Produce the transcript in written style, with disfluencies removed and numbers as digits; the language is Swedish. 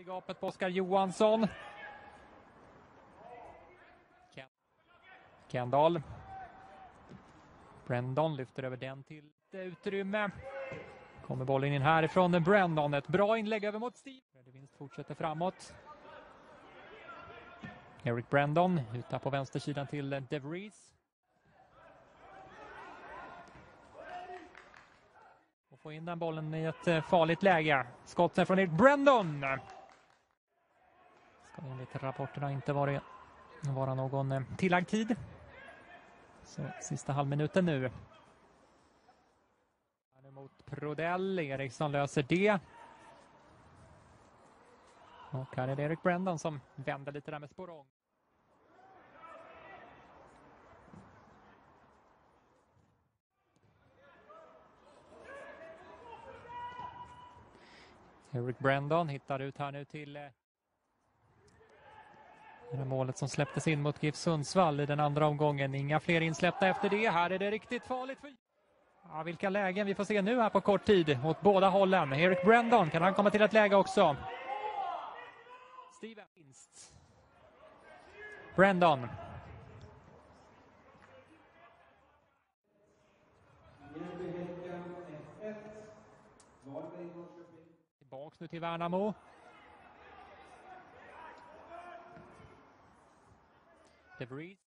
gapet på Oskar Johansson. Kendall. Brandon lyfter över den till utrymme. Kommer bollen in härifrån Brandon. Ett bra inlägg över mot Steve. Vinst fortsätter framåt. Eric Brandon utar på vänstersidan till DeVries. Och få in den bollen i ett farligt läge. Skotten från Eric Brandon. Ska enligt rapporterna inte vara någon tillagd tid. Så sista halvminuten nu. Mot Prodell. Eriksson löser det. Och här är det Eric Brandon som vänder lite där med Sporrong. Eric Brandon hittar ut här nu till det målet som släpptes in mot GIF Sundsvall i den andra omgången. Inga fler insläppta efter det. Här är det riktigt farligt. Ja, vilka lägen vi får se nu här på kort tid åt båda hållen. Eric Brandon, kan han komma till ett läge också? Steven vinst. Brandon. Tillbaks nu till Värnamo. DeVries.